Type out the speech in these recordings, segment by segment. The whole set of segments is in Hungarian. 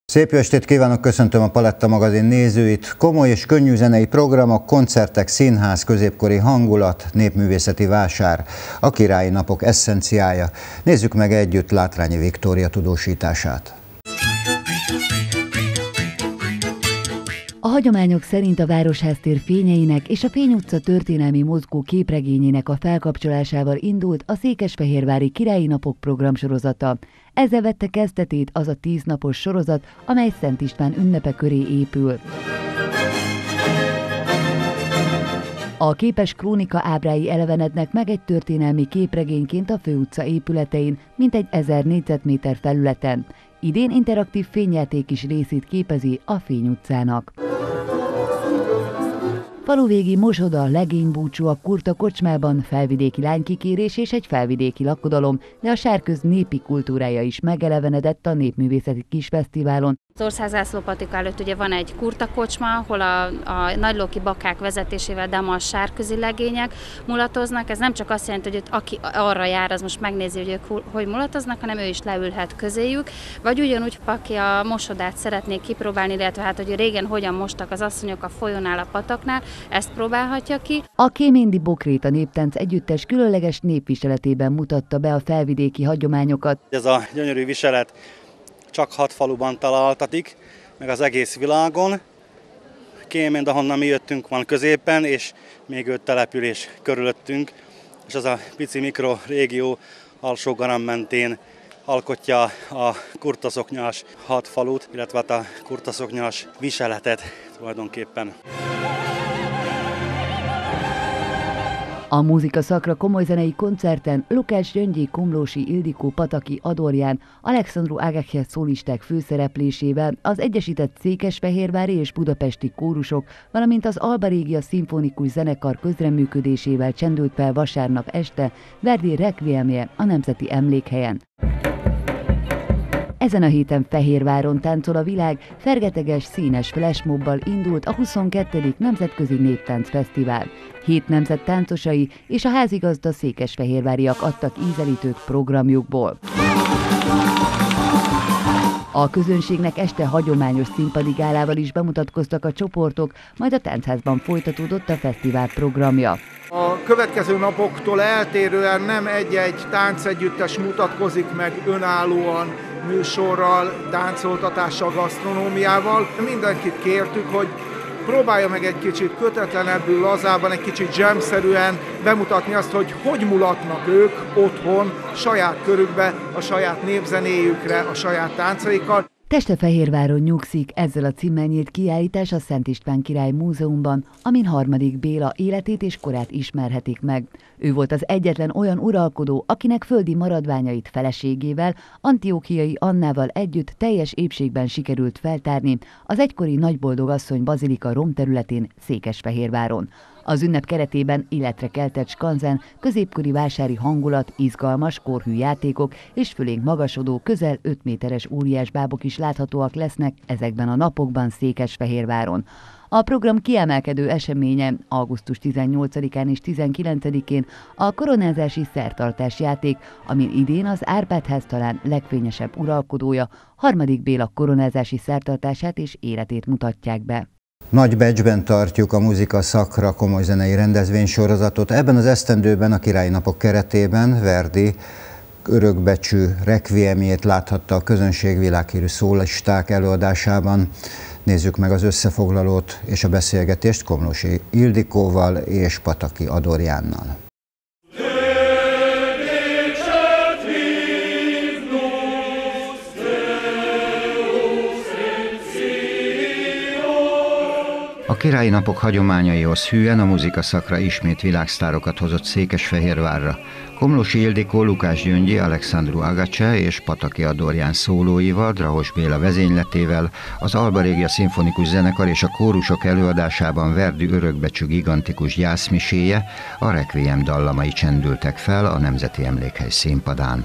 Szép jó estét kívánok, köszöntöm a Paletta magazin nézőit. Komoly és könnyű zenei programok, koncertek, színház, középkori hangulat, népművészeti vásár, a királyi napok eszenciája. Nézzük meg együtt Látrányi Viktória tudósítását. A hagyományok szerint a Városháztér fényeinek és a Fény utca történelmi mozgó képregényének a felkapcsolásával indult a Székesfehérvári Királyi Napok programsorozata. Ezzel vette kezdetét az a 10 napos sorozat, amely Szent István ünnepe köré épül. A képes krónika ábrái elevenednek meg egy történelmi képregényként a Főutca épületein, mintegy 1000 négyzetméter felületen. Idén interaktív fényjáték is részét képezi a Fény utcának. Faluvégi mosoda, legénybúcsú a Kurta kocsmában, felvidéki lánykikérés és egy felvidéki lakodalom, de a Sárköz népi kultúrája is megelevenedett a Népművészeti Kisfesztiválon. Az Országzászló patika előtt ugye van egy Kurta kocsma, ahol a nagylóki bakák vezetésével, de ma a sárközi legények mulatoznak. Ez nem csak azt jelenti, hogy aki arra jár, az most megnézi, hogy ők hogy mulatoznak, hanem ő is leülhet közéjük. Vagy ugyanúgy, aki a mosodát szeretnék kipróbálni, illetve hát, hogy régen hogyan mostak az asszonyok a folyónál, a pataknál, ezt próbálhatja ki. A Kéméndi Bokréta néptánc együttes különleges népviseletében mutatta be a felvidéki hagyományokat. Ez a gyönyörű viselet csak 6 faluban találtatik, meg az egész világon. Kéménd, ahonnan mi jöttünk, van középen, és még 5 település körülöttünk. És az a pici mikrorégió Alsó-Garam mentén alkotja a kurtaszoknyás 6 falut, illetve a kurtaszoknyás viseletet tulajdonképpen. A muzika szakra komolyzenei koncerten Lukács Gyöngyi, Komlósi Ildikó, Pataki Adorján, Alexandru Ágakje szólisták főszereplésével az egyesített székesfehérvári és budapesti kórusok, valamint az Alba Regia szimfonikus zenekar közreműködésével csendült fel vasárnap este Verdi Requiemje a Nemzeti Emlékhelyen. Ezen a héten Fehérváron táncol a világ, fergeteges, színes flashmobbal indult a 22. Nemzetközi Néptáncfesztivál. 7 nemzet táncosai és a házigazda székesfehérváriak adtak ízelítőt programjukból. A közönségnek este hagyományos színpadi gálával is bemutatkoztak a csoportok, majd a Táncházban folytatódott a fesztivál programja. A következő napoktól eltérően nem egy-egy táncegyüttes mutatkozik meg önállóan, műsorral, táncoltatással, gasztronómiával. Mindenkit kértük, hogy próbálja meg egy kicsit kötetlenebbül, lazában, egy kicsit jam-szerűen bemutatni azt, hogy mulatnak ők otthon, saját körükbe, a saját népzenéjükre, a saját táncaikkal. Testefehérváron nyugszik, ezzel a címmel nyílt kiállítás a Szent István Király Múzeumban, amin Harmadik Béla életét és korát ismerhetik meg. Ő volt az egyetlen olyan uralkodó, akinek földi maradványait feleségével, Antiókiai Annával együtt teljes épségben sikerült feltárni az egykori Nagyboldogasszony bazilika romterületén Székesfehérváron. Az ünnep keretében életre keltett skanzen, középkori vásári hangulat, izgalmas, korhű játékok és fölénk magasodó, közel 5 méteres óriásbábok is láthatóak lesznek ezekben a napokban Székesfehérváron. A program kiemelkedő eseménye augusztus 18-án és 19-én a koronázási szertartás játék, amin idén az Árpád-ház talán legfényesebb uralkodója, Harmadik Béla koronázási szertartását és életét mutatják be. Nagy becsben tartjuk a muzika szakra komolyzenei rendezvénysorozatot. Ebben az esztendőben a Királyi Napok keretében Verdi örökbecsű requiemjét láthatta a közönség világhírű szólisták előadásában. Nézzük meg az összefoglalót és a beszélgetést Komlósi Ildikóval és Pataki Adorjánnal. A Királyi Napok hagyományaihoz hűen a muzikaszakra ismét világsztárokat hozott Székesfehérvárra. Komlósi Ildikó, Lukács Gyöngyi, Alexandru Ágakje és Pataki Adorján szólóival, Drahos Béla vezényletével, az Alba Regia szimfonikus zenekar és a kórusok előadásában Verdi örökbecsű gigantikus gyászmiséje, a Requiem dallamai csendültek fel a Nemzeti Emlékhely színpadán.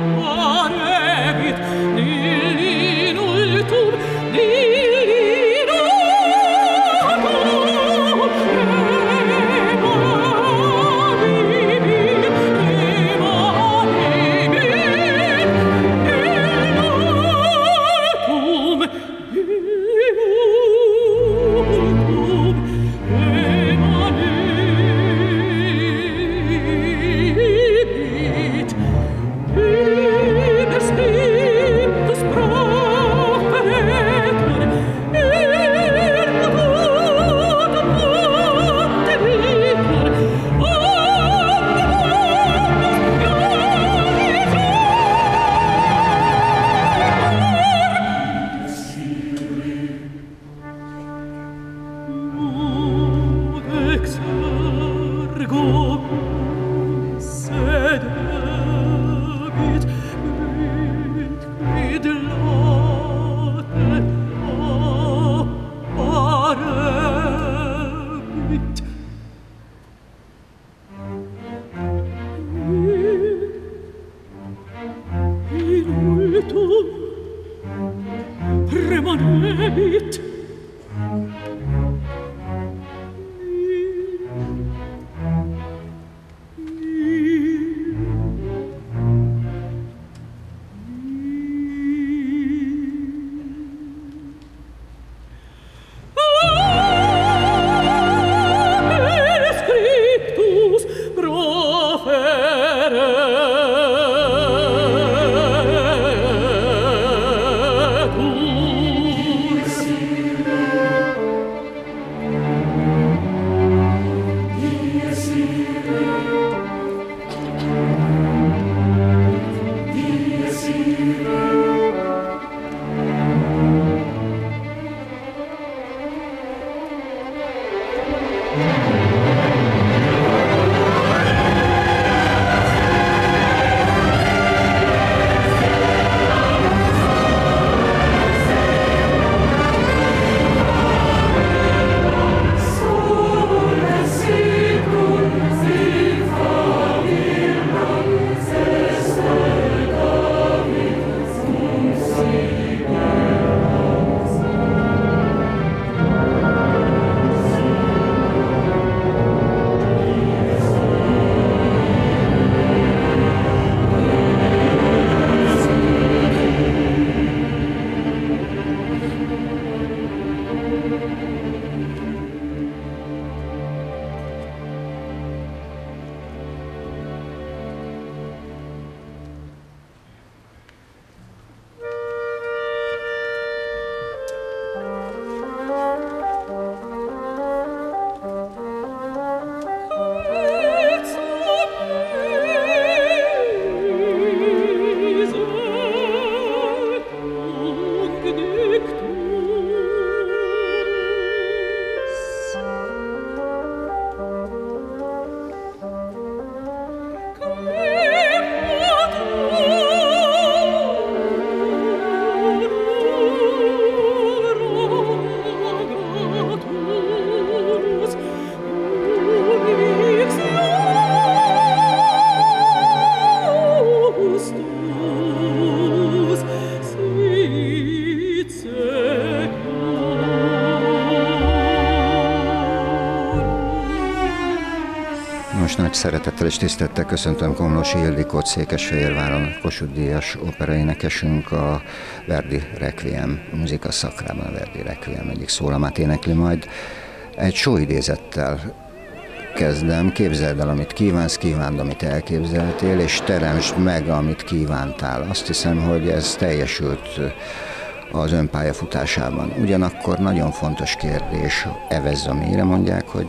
Most nagy szeretettel és tisztelettel köszöntöm Komlósi Ildikót, Székesfehérváron Kossuth-díjas operaénekesünk, a Verdi Requiem Musica Sacrában, a Verdi Requiem egyik szólamát énekli majd. Egy sóidézettel kezdem. Képzeld el, amit kívánsz, kívánd, amit elképzeltél, és teremtsd meg, amit kívántál. Azt hiszem, hogy ez teljesült az ön pályafutásában. Ugyanakkor nagyon fontos kérdés, evezz a mélyre mondják, hogy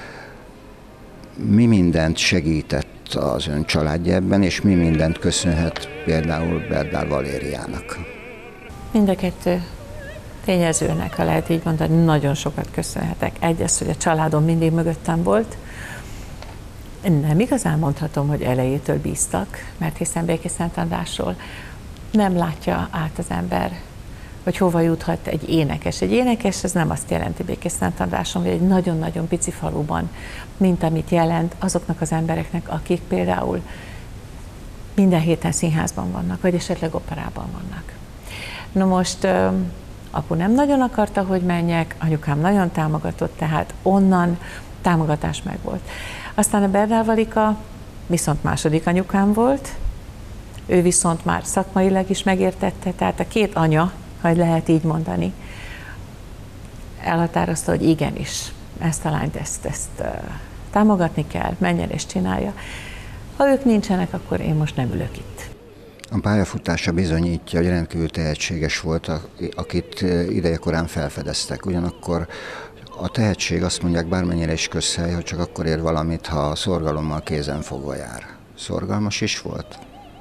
mi mindent segített az ön családja ebben, és mi mindent köszönhet például Berdál Valériának? Mind a kettő tényezőnek, ha lehet így mondani, nagyon sokat köszönhetek. Egyrészt, hogy a családom mindig mögöttem volt. Nem igazán mondhatom, hogy elejétől bíztak, mert hiszen Békészent Andrásról nem látja át az ember, hogy hova juthat egy énekes. Egy énekes, ez nem azt jelenti Békészent Andráson, hogy egy nagyon-nagyon pici faluban, mint amit jelent azoknak az embereknek, akik például minden héten színházban vannak, vagy esetleg operában vannak. Na most apu nem nagyon akarta, hogy menjek, anyukám nagyon támogatott, tehát onnan támogatás megvolt. Aztán a Bernál Valika viszont második anyukám volt, ő viszont már szakmailag is megértette, tehát a két anya, ha lehet így mondani, elhatározta, hogy igenis, ezt a lányt, ezt támogatni kell, menjen és csinálja. Ha ők nincsenek, akkor én most nem ülök itt. A pályafutása bizonyítja, hogy rendkívül tehetséges volt, akit idejekorán felfedeztek. Ugyanakkor a tehetség, azt mondják, bármennyire is közhely, hogy csak akkor ér valamit, ha a szorgalommal kézenfogva jár. Szorgalmas is volt?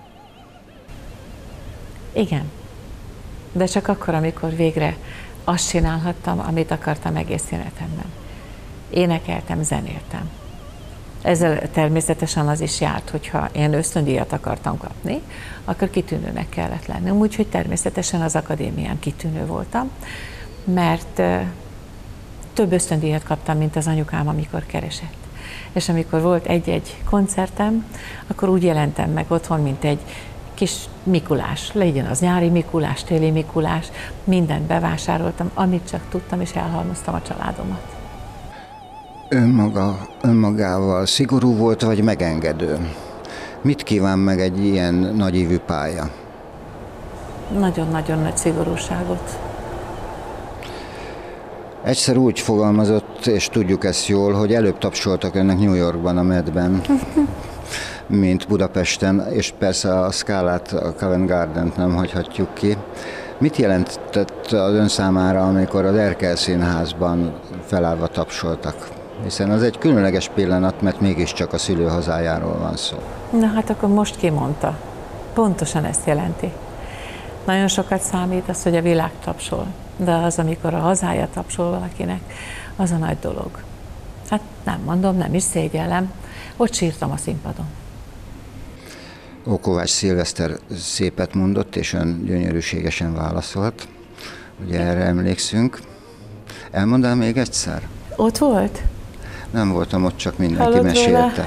Igen. De csak akkor, amikor végre azt csinálhattam, amit akartam egész életemben. Énekeltem, zenéltem. Ezzel természetesen az is járt, hogyha én ösztöndíjat akartam kapni, akkor kitűnőnek kellett lennem. Úgyhogy természetesen az akadémián kitűnő voltam, mert több ösztöndíjat kaptam, mint az anyukám, amikor keresett. És amikor volt egy-egy koncertem, akkor úgy jelentem meg otthon, mint egy kis Mikulás, legyen az nyári Mikulás, téli Mikulás, mindent bevásároltam, amit csak tudtam, és elhalmoztam a családomat. Önmagával szigorú volt, vagy megengedő? Mit kíván meg egy ilyen nagyívű pálya? Nagyon-nagyon nagy szigorúságot. Egyszer úgy fogalmazott, és tudjuk ezt jól, hogy előbb tapsoltak önnek New Yorkban, a Medben, mint Budapesten, és persze a Scalát, a Covent Gardent nem hagyhatjuk ki. Mit jelentett az ön számára, amikor az Erkel Színházban felállva tapsoltak? Hiszen az egy különleges pillanat, mert mégiscsak a szülőhazájáról van szó. Na hát akkor most kimondta. Pontosan ezt jelenti. Nagyon sokat számít az, hogy a világ tapsol, de az, amikor a hazája tapsol valakinek, az a nagy dolog. Hát nem mondom, nem is szégyellem, ott sírtam a színpadon. Kovács Szilveszter szépet mondott, és ön gyönyörűségesen válaszolt. Ugye erre emlékszünk. Elmondál még egyszer? Ott volt? Nem voltam ott, csak mindenki mesélte.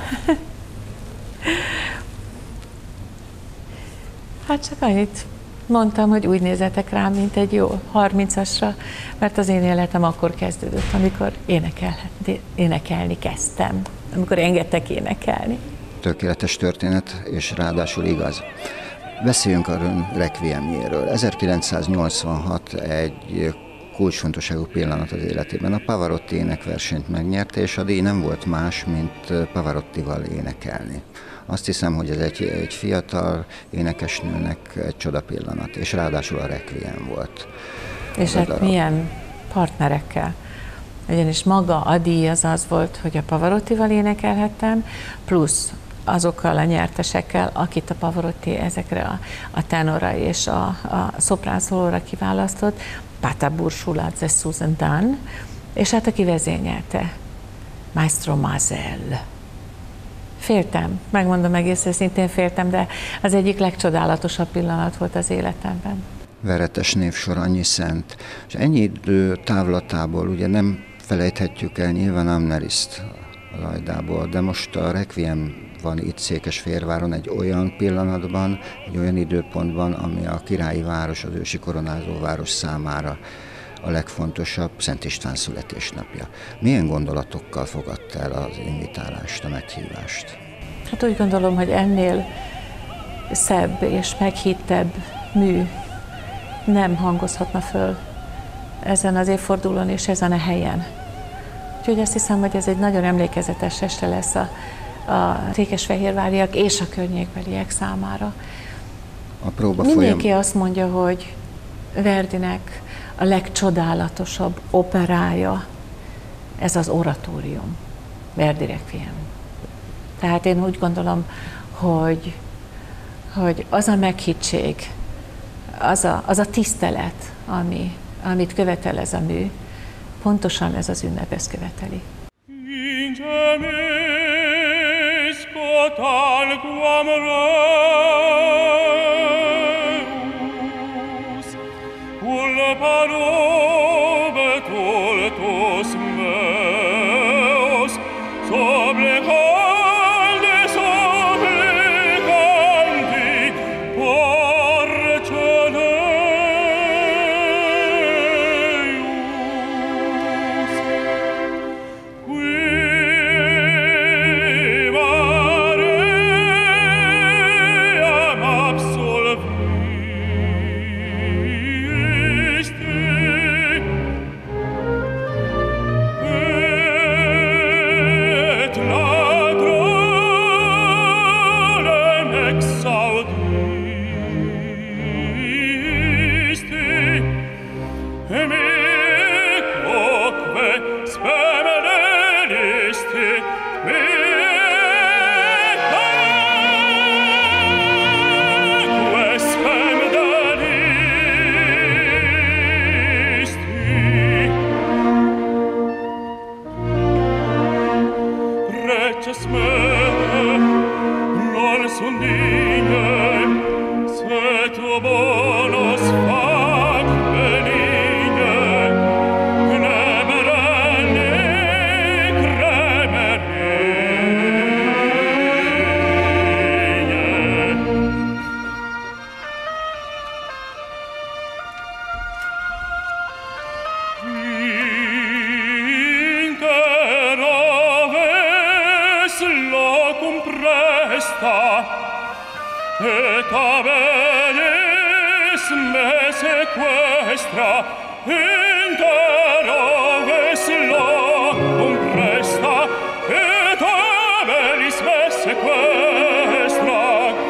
Hát csak annyit mondtam, hogy úgy nézzetek rám, mint egy jó 30-asra, mert az én életem akkor kezdődött, amikor énekelni kezdtem, amikor engedtek énekelni. Tökéletes történet, és ráadásul igaz. Beszéljünk a requiemjéről. 1986 egy kulcsfontosságú pillanat az életében. A Pavarotti énekversenyt megnyerte, és a díj nem volt más, mint Pavarottival énekelni. Azt hiszem, hogy ez egy fiatal énekesnőnek egy csoda pillanat, és ráadásul a requiem volt. És hát milyen partnerekkel. Ugyanis maga a díj az volt, hogy a Pavarottival énekelhettem, plusz azokkal a nyertesekkel, akit a Pavarotti ezekre a tenorra és a szoprán szólóra kiválasztott, Pata Bursuladze Susan Dunn, és hát aki vezényelte, Maestro Mazel. Féltem, megmondom egész őszintén féltem, de az egyik legcsodálatosabb pillanat volt az életemben. Veretes névsor, annyi szent. És ennyi idő távlatából ugye nem felejthetjük el nyilván Amneriszt a Lajdából, de most a requiem van itt Székesfehérváron egy olyan pillanatban, egy olyan időpontban, ami a királyi város, az ősi koronázó város számára a legfontosabb, Szent István születésnapja. Milyen gondolatokkal fogadta el az invitálást, a meghívást? Hát úgy gondolom, hogy ennél szebb és meghittebb mű nem hangozhatna föl ezen az évfordulón és ezen a helyen. Úgyhogy azt hiszem, hogy ez egy nagyon emlékezetes este lesz a székesfehérváriak és a környékbeliek számára. Mindenki azt mondja, hogy Verdinek a legcsodálatosabb operája ez az oratórium, Verdi Requiem. Tehát én úgy gondolom, hogy az a meghittség, az a tisztelet, amit követel ez a mű, pontosan ez az ünnep ezt követeli. Sobre calde, sobre canti et abelis me sequestra, intero veslo compresta, et abelis me sequestra,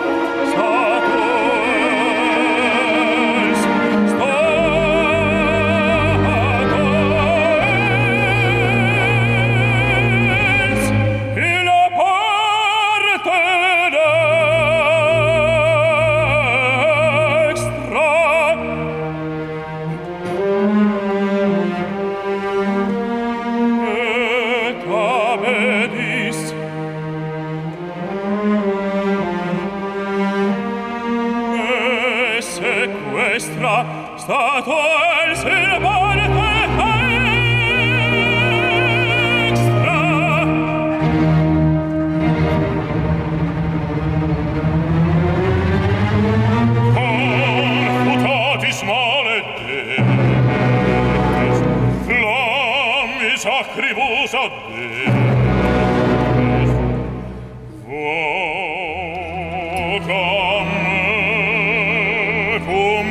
status, in parte dextra. Et abedis me sequestra, stato il silvante extra. Confutatis maledettis, flammis acribus addettis, vocam mecum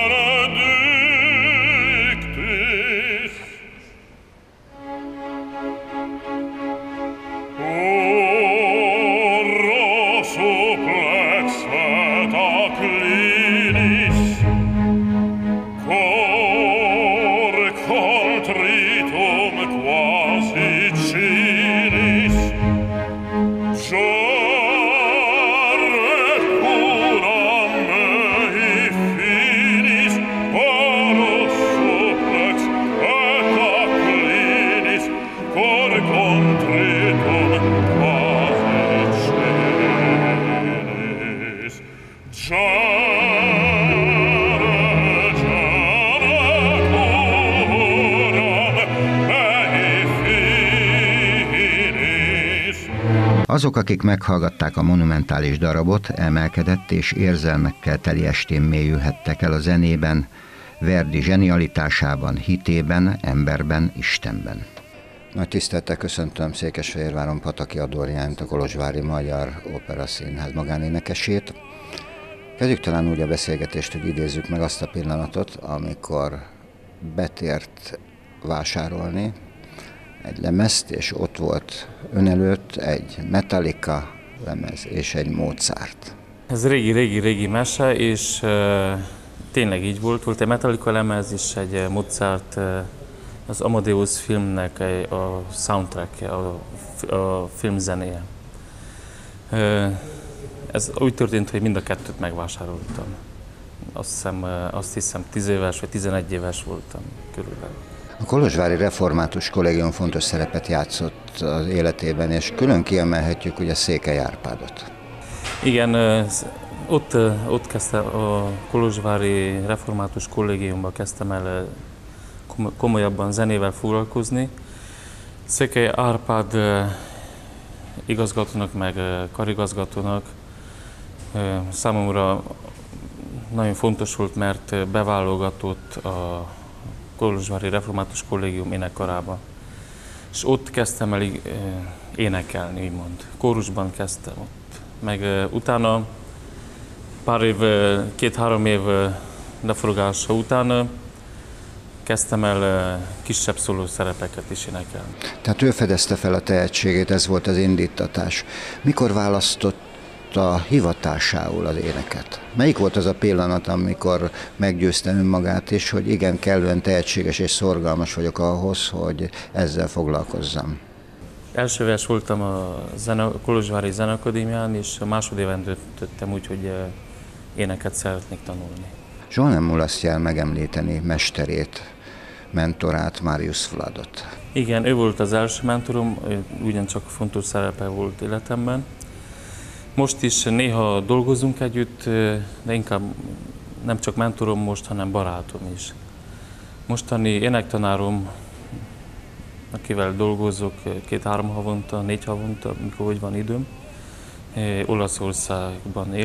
benedictis. Oro supplex et acclinis, cor contritum quasi cinis, jarret curam mei finis, oro supplex et acclinis, cor contritum quasi cinis, jarret curam mei finis. Azok, akik meghallgatták a monumentális darabot, emelkedett és érzelmekkel teli estén mélyülhettek el a zenében, Verdi zsenialitásában, hitében, emberben, Istenben. Nagy tisztelettel köszöntöm Székesfehérváron Pataki Adorjánt, a Kolozsvári Magyar Opera Színház magánénekesét. Kezdjük talán úgy a beszélgetést, hogy idézzük meg azt a pillanatot, amikor betért vásárolni egy lemezt, és ott volt ön előtt egy Metallica lemez és egy Mozart. Ez régi mese, és tényleg így volt. Volt egy Metallica lemez és egy Mozart, az Amadeus filmnek a soundtrack, a filmzenéje. Ez úgy történt, hogy mind a kettőt megvásároltam. Azt hiszem 10 éves vagy 11 éves voltam körülbelül. A Kolozsvári Református Kollégium fontos szerepet játszott az életében, és külön kiemelhetjük ugye Székely Árpádot. Igen, ott kezdte a Kolozsvári Református Kollégiumban kezdtem el komolyabban zenével foglalkozni. Székely Árpád igazgatónak, meg karigazgatónak számomra nagyon fontos volt, mert beválogatott a Kolozsvári Református Kollégium énekkarába. És ott kezdtem el énekelni, úgymond. Kórusban kezdtem ott. Meg utána pár év, 2-3 év leforgása után kezdtem el kisebb szóló szerepeket is énekelni. Tehát ő fedezte fel a tehetségét, ez volt az indítatás. Mikor választotta hivatásául az éneket? Melyik volt az a pillanat, amikor meggyőzte önmagát is, hogy igen, kellően tehetséges és szorgalmas vagyok ahhoz, hogy ezzel foglalkozzam? Első éves voltam a Kolozsvári Zeneakadémián, és a másodéven döntöttem úgy, hogy éneket szeretnék tanulni. Soha nem mulasztja el megemlíteni mesterét, mentorát, Marius Vladot. Igen, ő volt az első mentorom, ugyancsak fontos szerepe volt életemben. Most is néha dolgozunk együtt, de inkább nem csak mentorom most, hanem barátom is. Mostani énektanárom, akivel dolgozok 2-3 havonta, 4 havonta, mikor hogy van időm, Olaszországban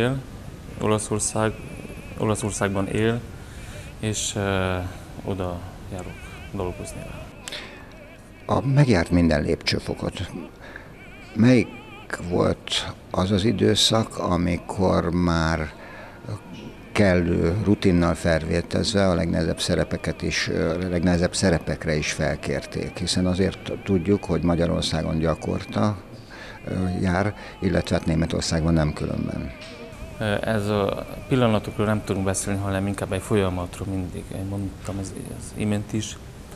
él, és oda járok dolgozni vele. Megjárt minden lépcsőfokot. Melyik melyik volt az az időszak, amikor már kellő rutinnal felvértezve a legnehezebb szerepeket is, a legnehezebb szerepekre is felkérték, hiszen azért tudjuk, hogy Magyarországon gyakorta jár, illetve hát Németországban nem különben. Ez a pillanatokról nem tudunk beszélni, hanem inkább egy folyamatról mindig. Én mondtam az imént is.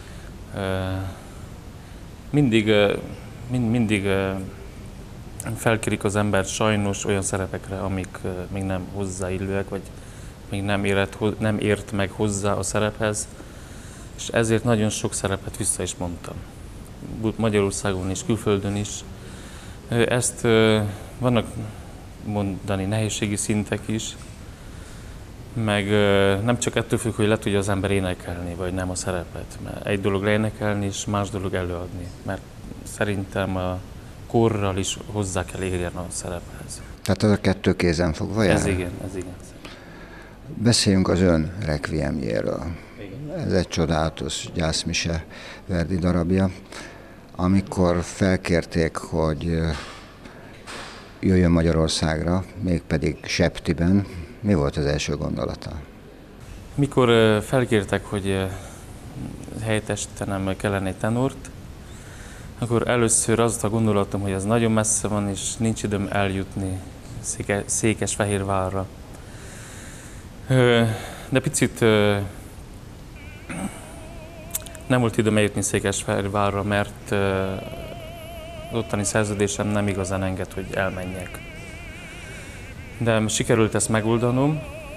Mindig felkérik az embert sajnos olyan szerepekre, amik még nem hozzáillőek, vagy még nem ért meg hozzá a szerephez, és ezért nagyon sok szerepet vissza is mondtam. Magyarországon is, külföldön is. Ezt vannak mondani nehézségi szintek is, meg nem csak ettől függ, hogy le tudja az ember énekelni, vagy nem a szerepet. Mert egy dolog leénekelni, és más dolog előadni, mert szerintem a korral is hozzá kell érjen a szerephez. Tehát az a kettő kézen fogva jár? Ez igen. Beszéljünk az ön requiemjéről. Ez egy csodálatos gyászmise Verdi darabja. Amikor felkérték, hogy jöjjön Magyarországra, mégpedig Septiben, mi volt az első gondolata? Mikor felkértek, hogy helyettesítenem kellene egy tenort, akkor először az a gondolatom, hogy ez nagyon messze van, és nincs időm eljutni Székesfehérvárra. De picit nem volt időm eljutni Székesfehérvárra, mert az ottani szerződésem nem igazán enged, hogy elmenjek. De sikerült ezt megoldanom.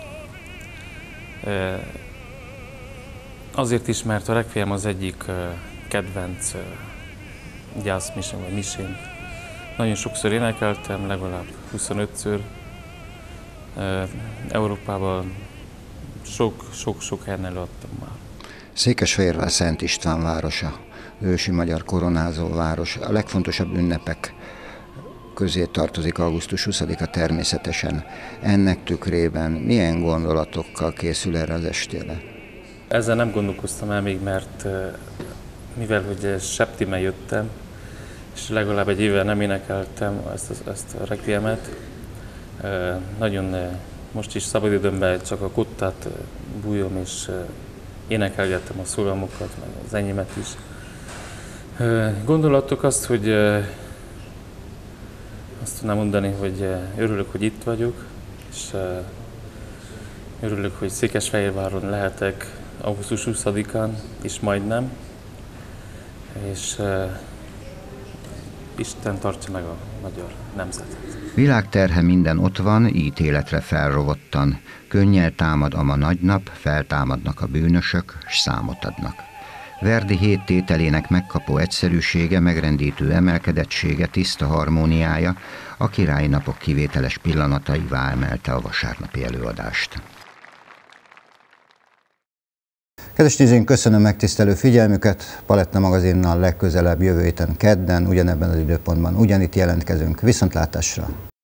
Azért is, mert a Requiem az egyik kedvenc gyászmisém vagy misém. Nagyon sokszor énekeltem, legalább 25-ször. Európában sok helyen előadtam már. Székesfehérvár Szent István városa, ősi magyar koronázó város. A legfontosabb ünnepek közé tartozik augusztus 20-a természetesen. Ennek tükrében milyen gondolatokkal készül erre az estére? Ezzel nem gondolkoztam el még, mert mivel hogy Septiben jöttem, és legalább egy éve nem énekeltem ezt a requiemet, nagyon most is szabadidőmben csak a kottát bújom, és énekelgettem a szólamokat, meg az enyémet is. Gondolatok azt, hogy azt tudnám mondani, hogy örülök, hogy itt vagyok, és örülök, hogy Székesfehérváron lehetek augusztus 20-án, és majdnem, és Isten tartsa meg a magyar nemzetet. Világterhe minden ott van, ítéletre felrovottan. Könnyel támad a ma nagy nap, feltámadnak a bűnösök, s számot adnak. Verdi 7 tételének megkapó egyszerűsége, megrendítő emelkedettsége, tiszta harmóniája a királyi napok kivételes pillanataivá emelte a vasárnapi előadást. Kedves nézőink, köszönöm megtisztelő figyelmüket. Paletta magazinnal legközelebb jövő héten kedden, ugyanebben az időpontban ugyanitt jelentkezünk. Viszontlátásra!